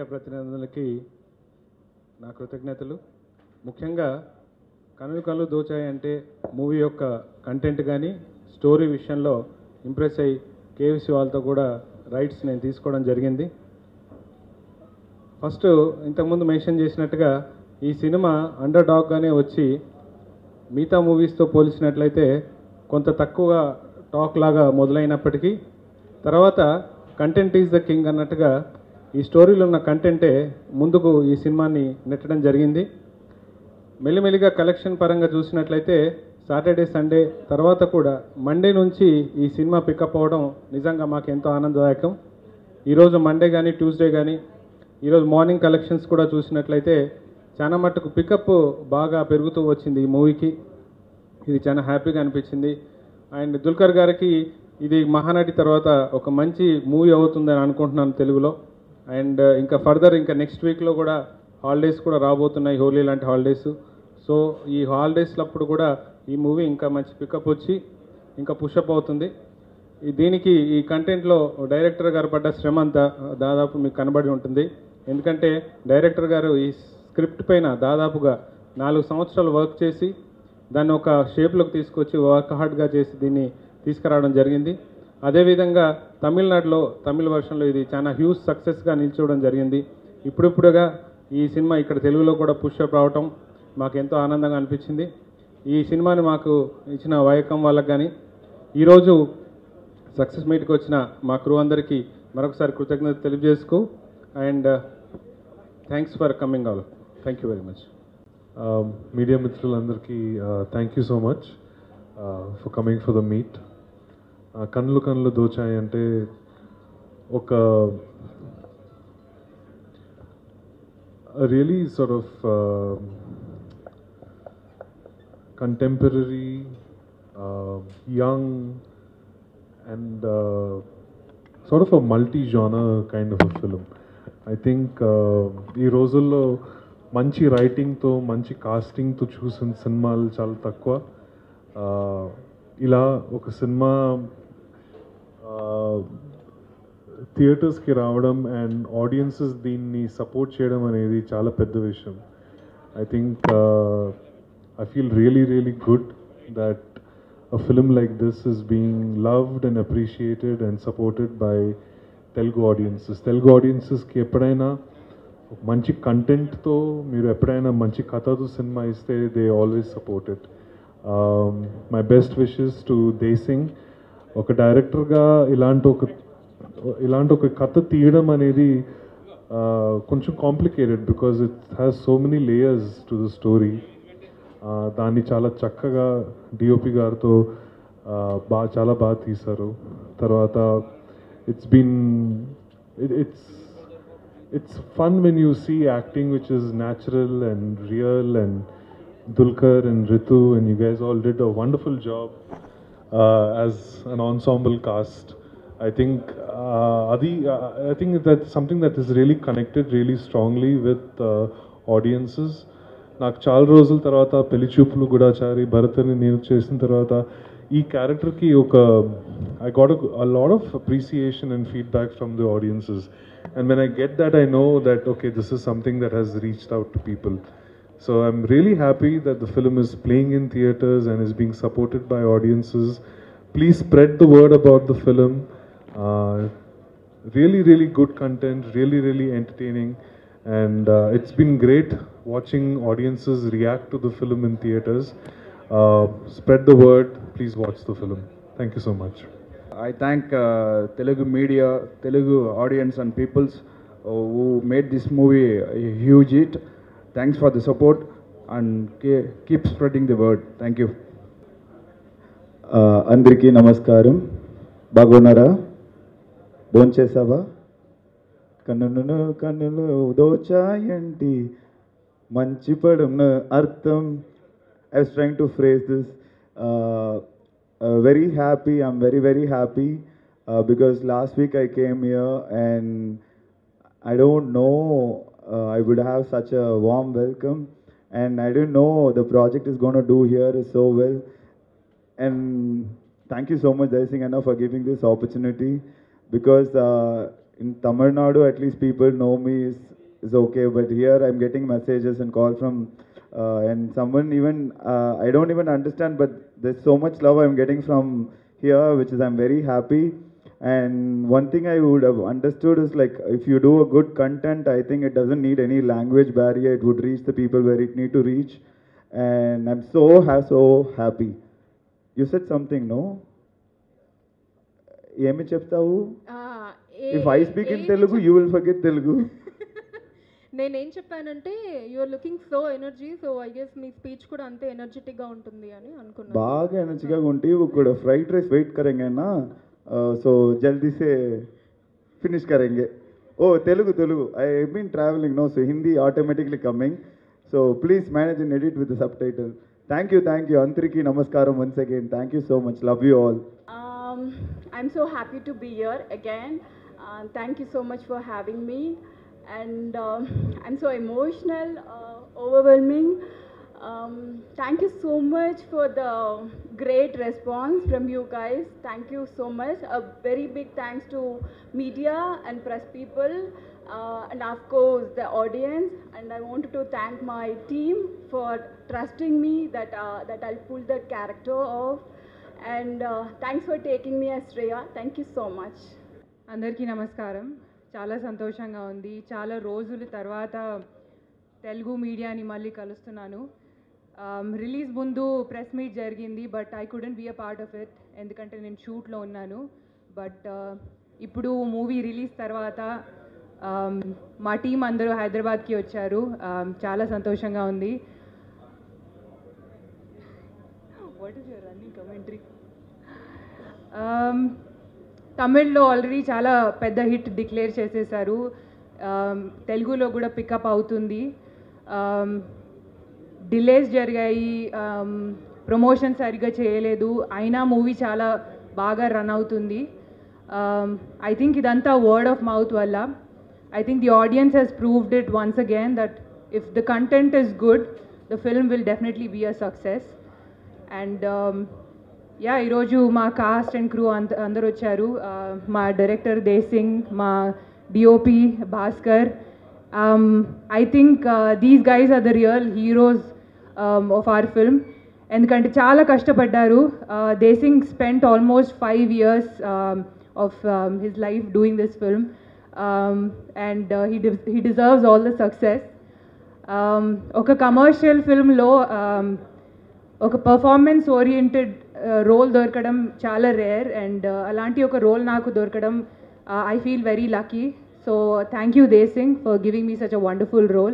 ప్రతినిధులకి నా కృతజ్ఞతలు. ముఖ్యంగా కనులు కళ్ళు దోచాయి అంటే మూవీ యొక్క కంటెంట్ కానీ స్టోరీ విషయంలో ఇంప్రెస్ అయ్యి కేవీసీ వాళ్ళతో కూడా రైట్స్ నేను తీసుకోవడం జరిగింది. ఫస్ట్ ఇంతకుముందు మెన్షన్ చేసినట్టుగా ఈ సినిమా అండర్ డాగ్గానే వచ్చి మిగతా మూవీస్తో పోల్చినట్లయితే కొంత తక్కువ టాక్ లాగా మొదలైనప్పటికీ తర్వాత కంటెంట్ ఈజ్ ద కింగ్ అన్నట్టుగా ఈ స్టోరీలో ఉన్న కంటెంటే ముందుకు ఈ సినిమాని నెట్టడం జరిగింది. మెల్లిమెల్లిగా కలెక్షన్ పరంగా చూసినట్లయితే సాటర్డే సండే తర్వాత కూడా మండే నుంచి ఈ సినిమా పికప్ అవ్వడం నిజంగా మాకు ఎంతో ఆనందదాయకం. ఈరోజు మండే కానీ ట్యూస్డే కానీ ఈరోజు మార్నింగ్ కలెక్షన్స్ కూడా చూసినట్లయితే చాలా మట్టుకు పికప్ బాగా పెరుగుతూ వచ్చింది ఈ మూవీకి. ఇది చాలా హ్యాపీగా అనిపించింది. అండ్ దుల్కర్ గారికి ఇది మహానటి తర్వాత ఒక మంచి మూవీ అవుతుందని అనుకుంటున్నాను తెలుగులో. అండ్ ఇంకా ఫర్దర్ ఇంకా నెక్స్ట్ వీక్లో కూడా హాలిడేస్ కూడా రాబోతున్నాయి, హోలీ లాంటి హాలిడేస్. సో ఈ హాలిడేస్లప్పుడు కూడా ఈ మూవీ ఇంకా మంచి పికప్ వచ్చి ఇంకా పుషప్ అవుతుంది. దీనికి ఈ కంటెంట్లో డైరెక్టర్ గారు పడ్డ శ్రమ అంతా దాదాపు మీకు కనబడి ఉంటుంది. ఎందుకంటే డైరెక్టర్ గారు ఈ స్క్రిప్ట్ పైన దాదాపుగా 4 సంవత్సరాలు వర్క్ చేసి దాన్ని ఒక షేప్లోకి తీసుకొచ్చి వర్క్ హార్డ్గా చేసి దీన్ని తీసుకురావడం జరిగింది. అదేవిధంగా తమిళనాడులో తమిళ వర్షన్లో ఇది చాలా హ్యూజ్ సక్సెస్గా నిల్చోవడం జరిగింది. ఇప్పుడిప్పుడుగా ఈ సినిమా ఇక్కడ తెలుగులో కూడా పుష్అప్ రావటం మాకు ఎంతో ఆనందంగా అనిపించింది. ఈ సినిమాని మాకు ఇచ్చిన వైకం వాళ్ళకి కానీ ఈరోజు సక్సెస్ మీట్కి వచ్చిన మా క్రూ అందరికీ మరొకసారి కృతజ్ఞత తెలియజేసుకో. And thanks for coming all. Thank you very much. Media మిత్రులందరికీ thank you so much for coming for the meet. Kannulu Kannulu Dochayi అంటే ఒక really sort of contemporary young and sort of a multi-genre kind of a film. I think ఈ రోజుల్లో మంచి రైటింగ్తో మంచి కాస్టింగ్తో చూసిన సినిమాలు చాలా తక్కువ. ఇలా ఒక సినిమా థియేటర్స్కి రావడం అండ్ ఆడియన్సెస్ దీన్ని సపోర్ట్ చేయడం అనేది చాలా పెద్ద విషయం. I think I feel really, really good that a film like this is being loved and appreciated and supported by Telugu audiences. Telugu audiences ki eppudaina manchi content tho meeru eppudaina manchi katha tho cinema iste they always support it. My best wishes to Desing. Oka director ga ilanti oka katha తీయడం అనేది కొంచెం complicated because it has so many layers to the story. దాన్ని చాలా చక్కగా DOP గారితో చాలా బాగా తీశారు. తర్వాత it's fun when you see acting which is natural and real, and Dulkar and Ritu and you guys all did a wonderful job as an ensemble cast. I think I think that's something that is really connected really strongly with audiences. నాకు చాలా రోజుల తర్వాత పెళ్లి చూపులు గూఢాచారి భరత్ని నేను చేసిన తర్వాత ఈ క్యారెక్టర్కి ఒక I got a lot of appreciation and feedback from the audiences. And when I get that I know that okay this is something that has reached out to people. So I'm really happy that the film is playing in theatres and is being supported by audiences. Please spread the word about the film. Really, really good content, really, really entertaining. And it's been great watching audiences react to the film in theaters. Spread the word, please watch the film. Thank you so much. I thank Telugu media, Telugu audience and peoples who made this movie a huge hit. Thanks for the support and keep spreading the word. Thank you. Andariki namaskaram. Bagunara భోంచేసావా? కన్నును కన్నులు దోచాయంటి మంచి పడం అర్థం. I was trying to phrase this. Very happy, I'm very, very happy because last week I came here and I don't know I would have such a warm welcome, and I didn't know the project is going to do here so well. And thank you so much, Desing Anna, for giving this opportunity. Because in Tamil Nadu, at least people know me is okay, but here I'm getting messages and call from and someone even I don't even understand, but there's so much love I'm getting from here, which is I'm very happy. And one thing I would have understood is like if you do a good content, I think it doesn't need any language barrier. It would reach the people where it need to reach, and I'm so happy. You said something, no? ఏమి చెప్తావు? If I speak in Telugu, you will forget Telugu. నేనేం చెప్పానంటే you are looking so energy, so I guess మీ speech కూడా అంతే ఎనర్జెటిక్గా ఉంటుంది అని అనుకున్నాను. బాగా ఎనర్జీగా ఉంటే కూడా ఫ్రైడ్ రైస్ వెయిట్ కरेंगे ना, సో జల్దీ से फिनिश करेंगे. Oh Telugu I been travelling no, so Hindi automatically coming, so please manage and edit with the subtitle. Thank you అందరికీ నమస్కారం once again. Thank you so much, love you all. I'm so happy to be here again. Thank you so much for having me. And I'm so emotional, overwhelming. Thank you so much for the great response from you guys. Thank you so much. A very big thanks to media and press people, and of course the audience. And I wanted to thank my team for trusting me that I'll pull that character off. And thanks for taking me as Shreya. Thank you so much. అందరికీ నమస్కారం. చాలా సంతోషంగా ఉంది. చాలా రోజుల తర్వాత తెలుగు మీడియాని మళ్ళీ కలుస్తున్నాను. రిలీజ్ ముందు ప్రెస్ మీట్ జరిగింది, but I couldn't be a part of it ఎందుకంటే నేను షూట్లో ఉన్నాను. బట్ ఇప్పుడు మూవీ రిలీజ్ తర్వాత మా టీం అందరూ హైదరాబాద్కి వచ్చారు. చాలా సంతోషంగా ఉంది. What is your running commentary? తమిళ్లో ఆల్రెడీ చాలా పెద్ద హిట్ డిక్లేర్ చేసేసారు. తెలుగులో కూడా పికప్ అవుతుంది. డిలేస్ జరిగాయి, ప్రమోషన్ సరిగ్గా చేయలేదు, అయినా మూవీ చాలా బాగా రన్ అవుతుంది. ఐ థింక్ ఇదంతా వర్డ్ ఆఫ్ మౌత్ వల్ల. I think the audience has proved it once again that if the content is good, the film will definitely be a success. And yeah, ఈరోజు మా cost and crew అందరు వచ్చారు. మా director Desingh, మా DOP Bhaskar. I think these guys are the real heroes of our film. ఎందుకంటే చాలా కష్టపడ్డారు. Desingh spent almost 5 years of his life doing this film, and he deserves all the success. ఒక commercial ఫిల్మ్లో ఒక పర్ఫార్మెన్స్ ఓరియంటెడ్ రోల్ దొరకడం చాలా rare, and అలాంటి ఒక రోల్ నాకు దొరకడం I feel very lucky. So thank you Desingh for giving me such a wonderful role.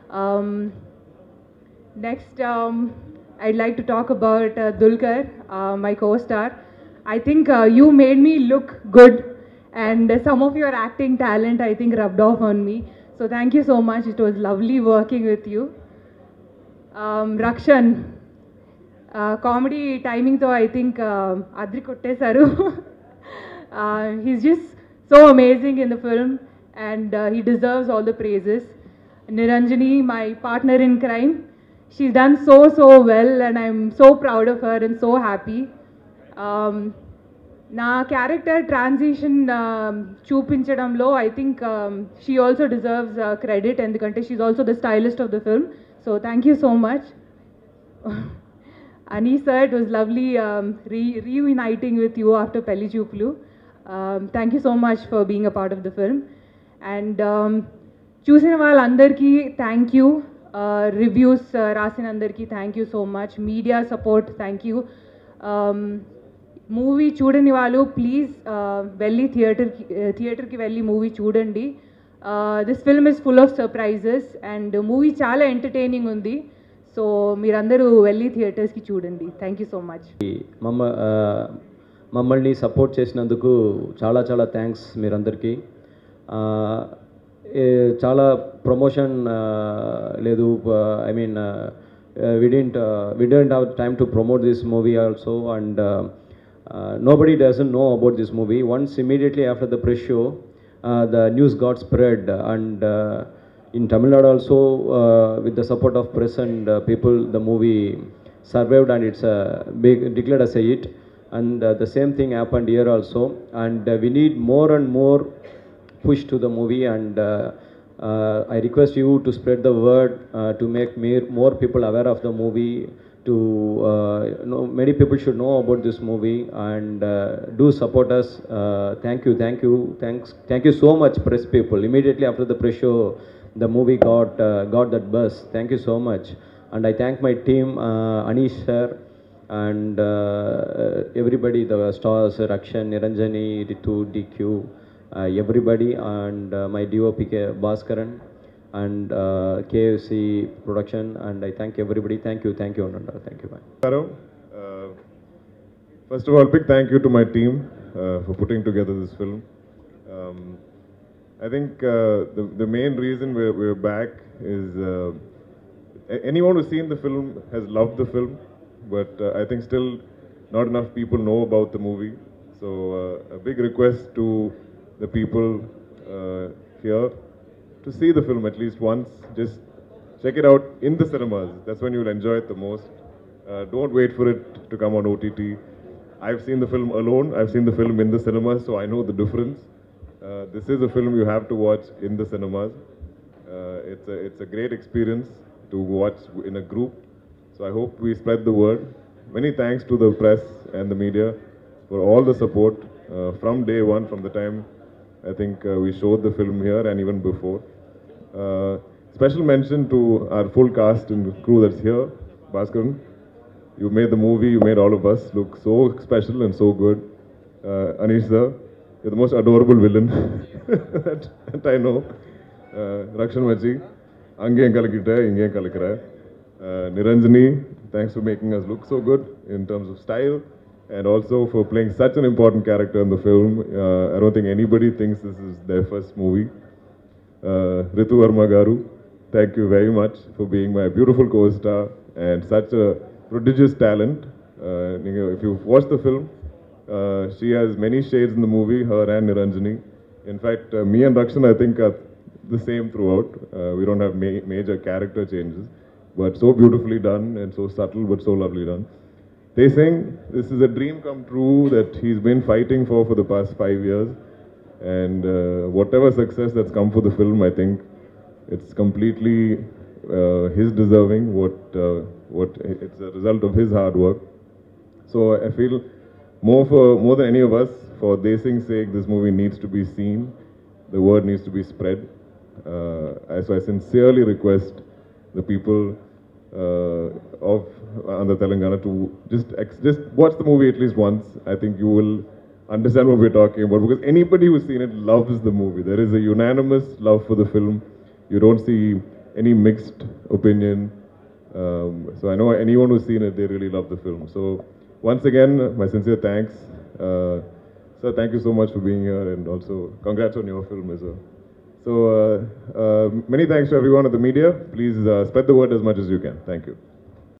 Next I'd like to talk about Dulquer, my co-star. I think you made me look good, and some of your acting talent I think rubbed off on me. So thank you so much. It was lovely working with you. Rakshan, comedy timing to I think adri kottesaru. He's just so amazing in the film, and he deserves all the praises. Niranjani, my partner in crime, she's done so well, and I'm so proud of her and so happy. Na character transition చూపించడంలో I think she also deserves credit, ఎందుకంటే she's also the stylist of the film. So thank you so much. Anis sir, it was lovely reuniting with you after Pelli Chooplu. Thank you so much for being a part of the film. And చూసిన వాళ్ళందరికీ thank you. Reviews రాసిన అందరికీ thank you so much. Media support thank you. Movie చూడని వాళ్ళు please వెళ్ళి థియేటర్కి వెళ్ళి movie చూడండి. This film is full of surprises, and movie చాలా ఎంటర్టైనింగ్ ఉంది. సో మీరందరూ వెళ్ళి థియేటర్స్కి చూడండి. Thank you so much. మమ్మల్ని సపోర్ట్ చేసినందుకు చాలా చాలా థ్యాంక్స్ మీరందరికీ. చాలా ప్రమోషన్ లేదు, I mean we didn't have time to promote this movie also, and nobody doesn't know about this movie. Once immediately after the press show, the news got spread, and in Tamil Nadu also, with the support of press and people, the movie survived, and it's declared as a hit. And the same thing happened here also, and we need more and more push to the movie, and I request you to spread the word to make more people aware of the movie. Many people should know about this movie and do support us. Thank you so much, press people. Immediately after the press show, the movie got that buzz. Thank you so much, and I thank my team, Anish sir, and everybody, the stars, Rakshan, Niranjani, Ritu, DQ, everybody, and my DOP Bhaskaran, and KFC production, and I thank everybody. Thank you, Ananda. Thank you, bye. Hello. First of all, big thank you to my team for putting together this film. I think the main reason we're back is anyone who's seen the film has loved the film, but I think still not enough people know about the movie. So a big request to the people here to see the film at least once. Just check it out in the cinemas. That's when you'll enjoy it the most. Don't wait for it to come on OTT. I've seen the film alone. I've seen the film in the cinemas, so I know the difference. This is a film you have to watch in the cinemas. It's a great experience to watch in a group. So I hope we spread the word. Many thanks to the press and the media for all the support from day one, from the time I think we showed the film here and even before. Special mention to our full cast and crew that's here. Bhaskaran, you made the movie, you made all of us look so special and so good. Anish sir, you're the most adorable villain that I know. Rakshan Machi, Ange Kalakita, Inge Kalakara. Niranjani, thanks for making us look so good in terms of style and also for playing such an important character in the film. I don't think anybody thinks this is their first movie. Ritu Verma Garu, thank you very much for being my beautiful co-star and such a prodigious talent. If you've watched the film, she has many shades in the movie, her and Niranjani. In fact, me and Rakshan, I think, are the same throughout. We don't have major character changes, but so beautifully done and so subtle but so lovely done. They saying this is a dream come true that he's been fighting for the past 5 years. And whatever success that's come for the film, I think it's completely his deserving. It's a result of his hard work. So I feel more than any of us, for Desing's sake, this movie needs to be seen. The word needs to be spread. So I sincerely request the people of Andhra Telangana to just watch the movie at least once. I think you will understand what we're talking about, because anybody who's seen it loves the movie. There is a unanimous love for the film. You don't see any mixed opinion. So I know anyone who's seen it, they really love the film. So once again, my sincere thanks. Sir, thank you so much for being here, and also congrats on your film as well. So many thanks to everyone at the media. Please spread the word as much as you can. Thank you.